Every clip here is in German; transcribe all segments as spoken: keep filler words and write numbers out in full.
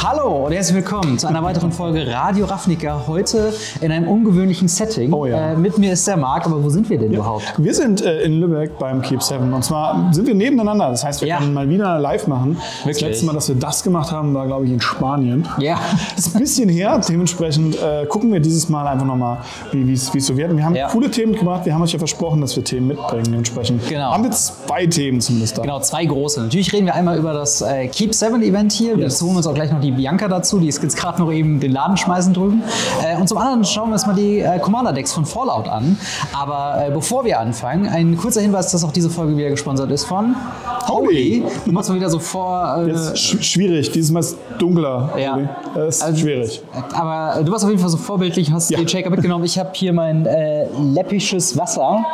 Hallo und herzlich willkommen zu einer weiteren Folge Radio Ravnica. Heute in einem ungewöhnlichen Setting. Oh ja. Äh, mit mir ist der Marc, aber wo sind wir denn ja. überhaupt? Wir sind äh, in Lübeck beim Keep Seven. Und zwar sind wir nebeneinander. Das heißt, wir ja. können mal wieder live machen. Wirklich? Das letzte Mal, dass wir das gemacht haben, war, glaube ich, in Spanien. Ja. Das ist ein bisschen her. Dementsprechend äh, gucken wir dieses Mal einfach nochmal, wie es so wird. Wir haben ja. coole Themen gemacht. Wir haben euch ja versprochen, dass wir Themen mitbringen. Dementsprechend genau. haben wir zwei Themen zumindest da. Genau, zwei große. Natürlich reden wir einmal über das äh, Keep Seven Event hier. Wir yes. holen uns auch gleich noch die Bianca dazu. Die ist jetzt gerade noch eben den Laden schmeißen drüben. Äh, und zum anderen schauen wir uns mal die äh, Commander-Decks von Fallout an. Aber äh, bevor wir anfangen, ein kurzer Hinweis, dass auch diese Folge wieder gesponsert ist von Holy. Du machst mal wieder so vor... Äh, Jetzt sch schwierig, dieses Mal ist dunkler. Ja. Das ist also, schwierig. Aber du warst auf jeden Fall so vorbildlich, hast ja. den Shaker mitgenommen. Ich habe hier mein äh, läppisches Wasser,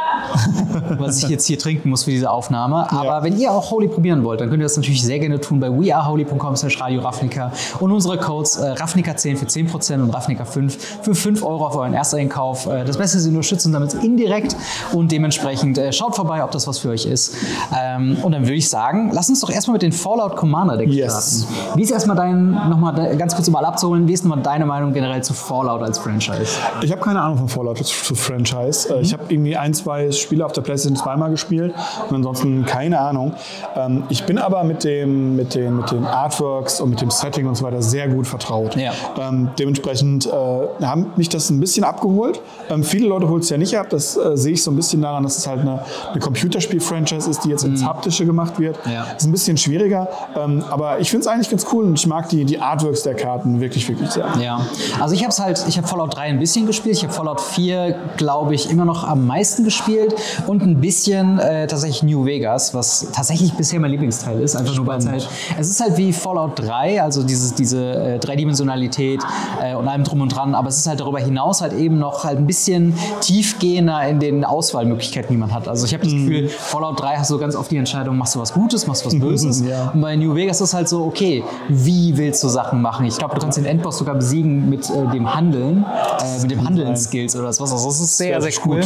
was ich jetzt hier trinken muss für diese Aufnahme. Aber ja. wenn ihr auch Holy probieren wollt, dann könnt ihr das natürlich sehr gerne tun bei weareholy punkt com slash radio ravnica und unsere Codes äh, Ravnica zehn für zehn Prozent und Ravnica fünf für fünf Euro auf euren Ersteinkauf. Äh, das Beste ist, ihr unterstützen damit indirekt und dementsprechend äh, schaut vorbei, ob das was für euch ist. Ähm, und dann würde ich sagen, lass uns doch erstmal mit den Fallout Commander Decks yes. starten. Wie ist erstmal dein, nochmal ganz kurz um mal abzuholen, wie ist nochmal deine Meinung generell zu Fallout als Franchise? Ich habe keine Ahnung von Fallout zu Franchise. Mhm. Ich habe irgendwie ein, zwei Spiele auf der PlayStation zweimal gespielt und ansonsten keine Ahnung. Ähm, ich bin aber mit, dem, mit, den, mit den Artworks und mit dem Setting und so weiter sehr gut vertraut. Ja. Ähm, dementsprechend äh, haben mich das ein bisschen abgeholt. Ähm, viele Leute holen es ja nicht ab. Das äh, sehe ich so ein bisschen daran, dass es halt eine, eine Computerspiel-Franchise ist, die jetzt mhm. ins Haptische gemacht wird. Ja. Ist ein bisschen schwieriger. Ähm, aber ich finde es eigentlich ganz cool und ich mag die, die Artworks der Karten wirklich, wirklich sehr. Ja, also ich habe es halt, ich habe Fallout drei ein bisschen gespielt. Ich habe Fallout vier, glaube ich, immer noch am meisten gespielt und ein bisschen äh, tatsächlich New Vegas, was tatsächlich bisher mein Lieblingsteil ist. Einfach nur weil es halt, es ist halt wie Fallout drei, also dieses, diese äh, Dreidimensionalität äh, und allem drum und dran, aber es ist halt darüber hinaus halt eben noch halt ein bisschen tiefgehender in den Auswahlmöglichkeiten, die man hat. Also ich habe das mm. Gefühl, Fallout drei hast du ganz oft die Entscheidung, machst du was Gutes, machst du was Böses. ja. Und bei New Vegas ist es halt so, okay, wie willst du Sachen machen? Ich glaube, du kannst den Endboss sogar besiegen mit äh, dem Handeln, äh, mit dem Handeln-Skills oder was. Also das ist sehr, sehr, sehr cool.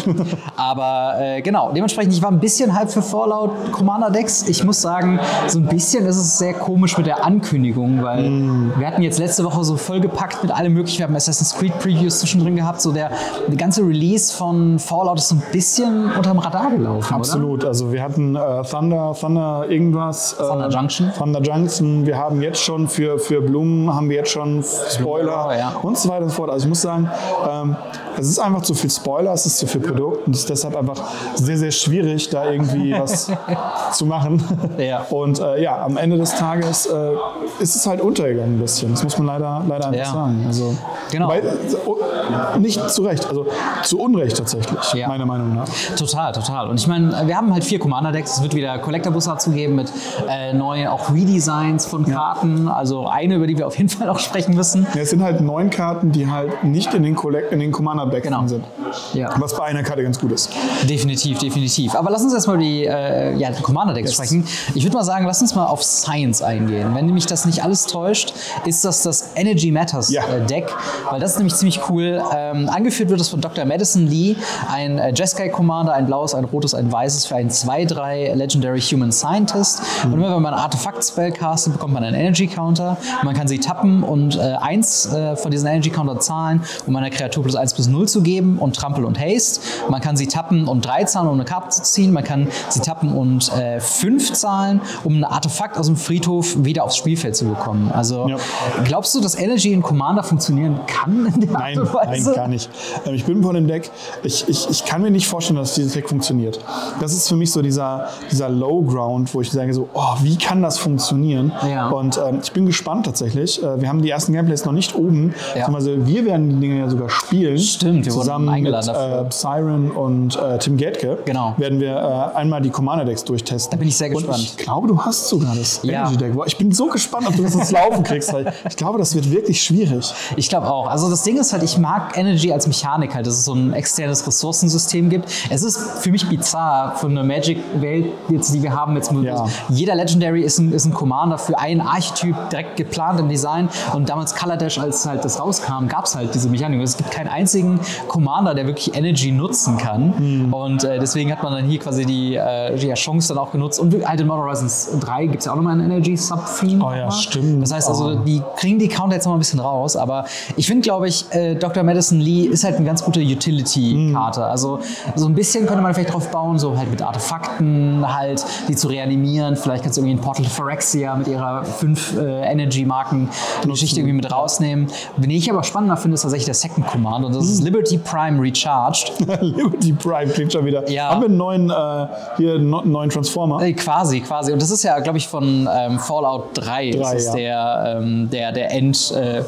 Aber äh, genau, dementsprechend, ich war ein bisschen hype für Fallout Commander Decks. Ich muss sagen, so ein bisschen ist es sehr komisch mit der Ankündigung, weil mm. wir hatten jetzt letzte Woche so vollgepackt mit allem möglichen. Wir haben Assassin's Creed Previews zwischendrin gehabt. So der, der ganze Release von Fallout ist so ein bisschen unterm Radar gelaufen. Absolut. Oder? Also wir hatten äh, Thunder, Thunder irgendwas. Äh, Thunder Junction. Thunder Junction. Wir haben jetzt schon für, für Blumen haben wir jetzt schon Spoiler oh, ja. und so weiter und so fort. Also ich muss sagen, ähm, es ist einfach zu viel Spoiler, es ist zu viel Produkt und es ist deshalb einfach sehr, sehr schwierig, da irgendwie was zu machen. Ja. Und äh, ja, am Ende des Tages äh, ist es halt untergegangen ein bisschen. Das muss man leider, leider einfach ja. sagen. Also, genau. Weil, äh, nicht zu Recht, also zu Unrecht tatsächlich, ja. meiner Meinung nach. Total, total. Und ich meine, wir haben halt vier Commander-Decks. Es wird wieder Collector-Bus dazu geben mit äh, neuen auch Redesigns von Karten. Ja. Also eine, über die wir auf jeden Fall auch sprechen müssen. Ja, es sind halt neun Karten, die halt nicht in den, Collect in den Commander-Decks genau. sind. Ja. Was bei einer Karte ganz gut ist. Definitiv, definitiv. Aber lass uns erstmal die, äh, ja, die Commander-Decks yes. sprechen. Ich würde mal sagen, lass uns mal auf Science eingehen. Wenn nämlich das nicht alles täuscht, ist das das Energy Matters ja. äh, Deck, weil das ist nämlich ziemlich cool. Ähm, angeführt wird es von Doktor Madison Lee, ein äh, Jeskai Commander, ein blaues, ein rotes, ein weißes für einen zwei drei Legendary Human Scientist. Mhm. Und immer wenn man ein Artefakt-Spell castet, bekommt man einen Energy-Counter. Man kann sie tappen und äh, eins äh, von diesen Energy-Counter zahlen, um einer Kreatur plus eins plus null zu geben und Trampel und Haste. Man kann sie tappen und drei zahlen, um eine Karte zu ziehen. Man kann sie tappen und äh, fünf zahlen, um ein Artefakt aus dem Friedhof wieder aufs Spielfeld zu bekommen. Also ja. glaubst du, dass Energy in Commander funktionieren kann in der nein, Art und Weise? Nein, gar nicht. Ich bin von dem Deck, ich, ich, ich kann mir nicht vorstellen, dass dieses Deck funktioniert. Das ist für mich so dieser, dieser Low Ground, wo ich sage so, oh, wie kann das funktionieren? Ja. Und ähm, ich bin gespannt tatsächlich. Wir haben die ersten Gameplays noch nicht oben. Ja. Also wir werden die Dinge ja sogar spielen. Stimmt, wir zusammen wurden eingeladen mit dafür. Äh, Siren und äh, Tim Gatke. Genau. Werden wir äh, einmal die Commander Decks durchtesten. Da bin ich sehr gespannt. Und ich glaube, du hast sogar das ja. Energy Deck. Ich bin so gespannt, ob du das ins Laufen kriegst. Weil ich glaube, das wird wirklich schwierig. Ich glaube auch. Also das Ding ist halt, ich mag Energy als Mechanik halt, dass es so ein externes Ressourcensystem gibt. Es ist für mich bizarr von der Magic-Welt, jetzt, die wir haben. Jetzt ja. Jeder Legendary ist ein, ist ein Commander für einen Archetyp direkt geplant im Design. Und damals Color Dash, als halt das rauskam, gab es halt diese Mechanik. Es gibt keinen einzigen einzigen Commander, der wirklich Energy nutzen kann. Mhm. Und äh, deswegen hat man dann hier quasi die, äh, die Chance dann auch genutzt. Und halt in Modern Horizons drei gibt es ja auch nochmal einen Energy Sub-Theme. Oh ja, stimmt. Das heißt also, die kriegen die Counter jetzt noch mal ein bisschen raus. Aber ich finde, glaube ich, äh, Doktor Madison Lee ist halt eine ganz gute Utility-Karte. Mhm. Also so ein bisschen könnte man vielleicht drauf bauen, so halt mit Artefakten halt, die zu reanimieren. Vielleicht kannst du irgendwie ein Portal Phyrexia mit ihrer fünf äh, Energy-Marken Geschichte irgendwie mit rausnehmen. Wen ich aber spannender finde, ist tatsächlich der Second Command und das ist Liberty Prime Recharged. Liberty Prime klingt schon wieder. Ja. Haben wir einen neuen, äh, hier einen neuen Transformer? Äh, quasi, quasi. Und das ist ja, glaube ich, von ähm, Fallout drei. drei das ist ja. der, ähm, der, der End- äh,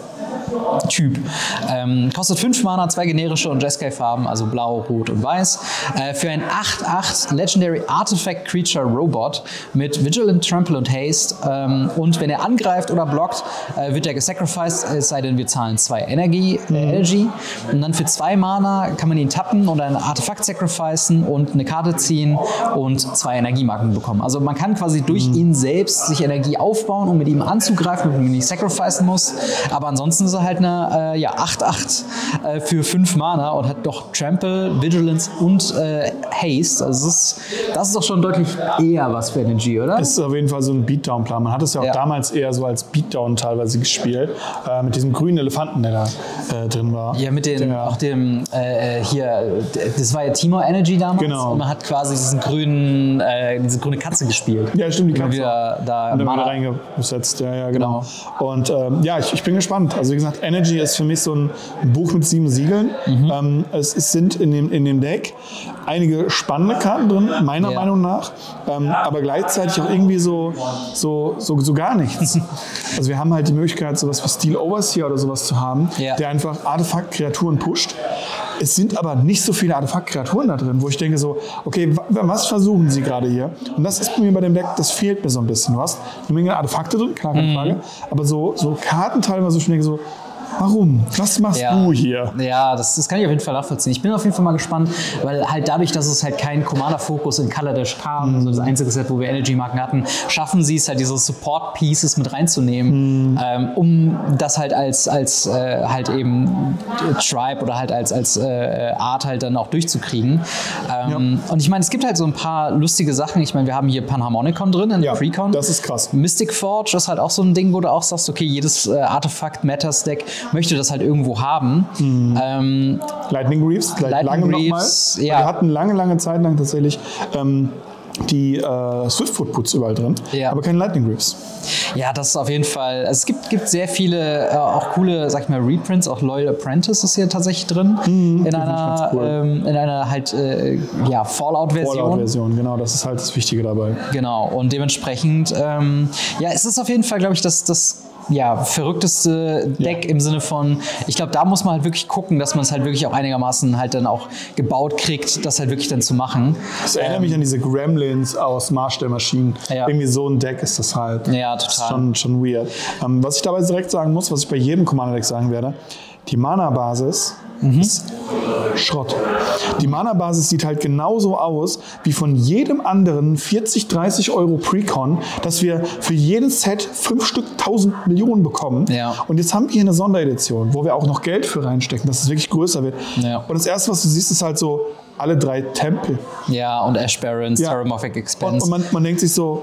Typ. Ähm, kostet fünf Mana, zwei generische und Jeskai-Farben, also blau, rot und weiß. Äh, für ein acht acht Legendary Artifact Creature Robot mit Vigilant, Trample und Haste. Ähm, und wenn er angreift oder blockt, äh, wird er gesacrificed, es sei denn, wir zahlen zwei Energie, äh, mhm. Energy. Und dann für zwei Mana kann man ihn tappen und ein Artefakt sacrificen und eine Karte ziehen und zwei Energiemarken bekommen. Also man kann quasi durch mhm. ihn selbst sich Energie aufbauen, um mit ihm anzugreifen, damit man ihn nicht sacrificen muss. Aber ansonsten ist er halt eine äh, ja, acht acht äh, für fünf Mana und hat doch Trample, Vigilance und äh, Haste. Also das ist, das ist doch schon deutlich eher was für Energy, oder? Es ist auf jeden Fall so ein Beatdown-Plan. Man hat es ja auch ja. damals eher so als Beatdown teilweise gespielt, äh, mit diesem grünen Elefanten, der da äh, drin war. Ja, mit den, auch dem, äh, hier, das war ja Timor Energy damals. Genau. Und man hat quasi diesen grünen, äh, diese grüne Katze gespielt. Ja, stimmt, die Katze. Wieder da und dann wieder reingesetzt, ja, ja, genau. genau. Und ähm, ja, ich, ich bin gespannt. Also wie gesagt, Energy ist für mich so ein Buch mit sieben Siegeln. Mhm. Ähm, es, es sind in dem, in dem Deck einige spannende Karten drin, meiner ja. Meinung nach, ähm, aber gleichzeitig auch irgendwie so, so, so, so gar nichts. Also wir haben halt die Möglichkeit, sowas wie Steel Overseer oder sowas zu haben, ja. der einfach Artefakt-Kreaturen pusht. Es sind aber nicht so viele Artefakt-Kreaturen da drin, wo ich denke so, okay, was versuchen sie gerade hier? Und das ist bei mir bei dem Deck, das fehlt mir so ein bisschen. Du hast eine Menge Artefakte drin, klar, keine Frage, mhm. aber so, so Karten teilweise, wo ich denke so, warum? Was machst ja. du hier? Ja, das, das kann ich auf jeden Fall nachvollziehen. Ich bin auf jeden Fall mal gespannt, weil halt dadurch, dass es halt kein Commander-Fokus in Kaladesh kam, mm. also das einzige Set, wo wir Energy-Marken hatten, schaffen sie es halt, diese Support-Pieces mit reinzunehmen, mm. ähm, um das halt als, als äh, halt eben Tribe oder halt als, als äh, Art halt dann auch durchzukriegen. Ähm, ja. Und ich meine, es gibt halt so ein paar lustige Sachen. Ich meine, wir haben hier Panharmonicon drin in ja, der Precon. Das ist krass. Mystic Forge ist halt auch so ein Ding, wo du auch sagst, okay, jedes äh, Artefakt-Meta-Stack möchte das halt irgendwo haben. Mhm. Ähm, Lightning Reefs, Lightning lange Reefs, nochmal. Ja. Wir hatten lange, lange Zeit lang tatsächlich ähm, die äh, Swiftfoot-Puts überall drin, ja. aber keine Lightning Reefs. Ja, das ist auf jeden Fall. Also es gibt, gibt sehr viele äh, auch coole, sag ich mal, Reprints. Auch Loyal Apprentice ist hier tatsächlich drin. Mhm, in, einer, cool. ähm, in einer halt äh, ja, Fallout-Version. Fallout-Version, genau. Das ist halt das Wichtige dabei. Genau. Und dementsprechend, ähm, ja, es ist auf jeden Fall, glaube ich, das, das ja, verrückteste Deck ja. im Sinne von, ich glaube, da muss man halt wirklich gucken, dass man es halt wirklich auch einigermaßen halt dann auch gebaut kriegt, das halt wirklich dann zu machen. Das erinnert ähm, mich an diese Gremlins aus Marsch der Maschinen. Ja. Irgendwie so ein Deck ist das halt. Ja, total. Das ist schon, schon weird. Ähm, was ich dabei direkt sagen muss, was ich bei jedem Commander-Deck sagen werde, die Mana-Basis mhm. ist Schrott. Die Mana-Basis sieht halt genauso aus wie von jedem anderen vierzig, dreißig Euro Precon, dass wir für jedes Set fünf Stück tausend Millionen bekommen. Ja. Und jetzt haben wir hier eine Sonderedition, wo wir auch noch Geld für reinstecken, dass es wirklich größer wird. Ja. Und das Erste, was du siehst, ist halt so alle drei Tempel. Ja, und Ash Barons, ja. Terramorphic Expanse. Und, und man, man denkt sich so,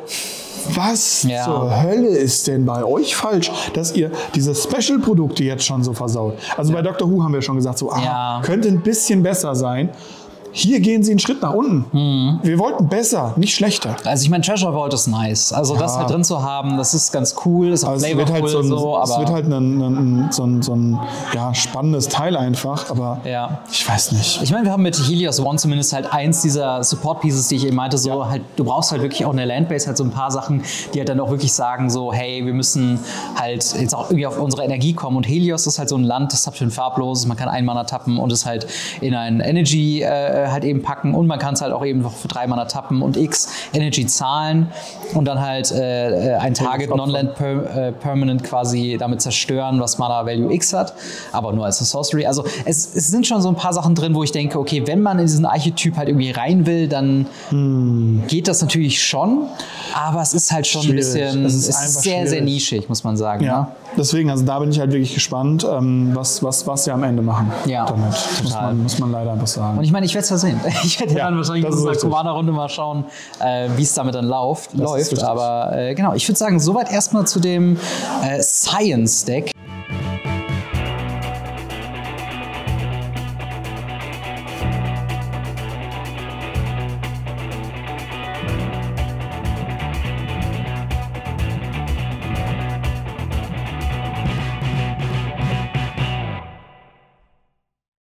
was ja. zur Hölle ist denn bei euch falsch, dass ihr diese Special-Produkte jetzt schon so versaut? Also ja. bei Doctor Who haben wir schon gesagt, so, aha, ja. könnte ein bisschen besser sein. Hier gehen sie einen Schritt nach unten. Mhm. Wir wollten besser, nicht schlechter. Also ich meine, Treasure Vault ist nice. Also ja. das halt drin zu haben, das ist ganz cool. Ist auch also es wird halt so ein, so, aber es wird halt ein, ein, so ein, so ein ja, spannendes Teil einfach, aber ja. ich weiß nicht. Ich meine, wir haben mit Helios One zumindest halt eins dieser Support-Pieces, die ich eben meinte, so ja. halt, du brauchst halt wirklich auch eine Landbase, halt so ein paar Sachen, die halt dann auch wirklich sagen so, hey, wir müssen halt jetzt auch irgendwie auf unsere Energie kommen und Helios ist halt so ein Land, das habt ihr ein farbloses, man kann einen Mana tappen und ist halt in ein Energy äh, äh, halt eben packen und man kann es halt auch eben noch für drei Mana tappen und X Energy zahlen und dann halt äh, ein Target Non-Land per, äh, Permanent quasi damit zerstören, was Mana Value X hat, aber nur als eine Sorcery. Also es, es sind schon so ein paar Sachen drin, wo ich denke, okay, wenn man in diesen Archetyp halt irgendwie rein will, dann hm. geht das natürlich schon, aber es ist halt schon schwierig. ein bisschen, es ist, es ist sehr, schwierig. sehr nischig, muss man sagen. Ja. Ne? Deswegen, also da bin ich halt wirklich gespannt, ähm, was, was, was sie am Ende machen. Ja, damit. Muss man, muss man leider einfach sagen. Und ich meine, ich werde es ja sehen. Ich werde ja, dann wahrscheinlich in unserer Commander-Runde mal schauen, äh, wie es damit dann läuft. läuft. Aber äh, genau, ich würde sagen, soweit erstmal zu dem äh, Science-Deck.